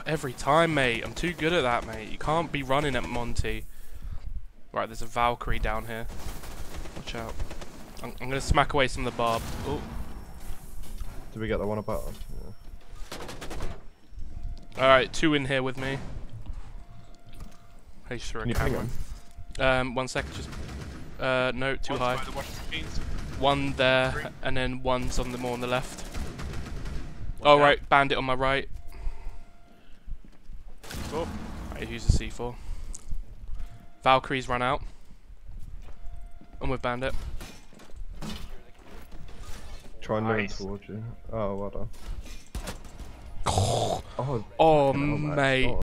every time, mate. I'm too good at that, mate. You can't be running at Monty. Right, there's a Valkyrie down here. Watch out. I'm gonna smack away some of the barb. Oh. Did we get the one about us? Yeah. Alright, 2 in here with me. Hey, through a camera. 1 sec, just... no, too high. One there, and then one's on the more on the left. Oh, right, bandit on my right. Oh, right, use the C4. Valkyrie's run out. I'm with bandit. Try and move towards you. Oh, well done. Oh, mate.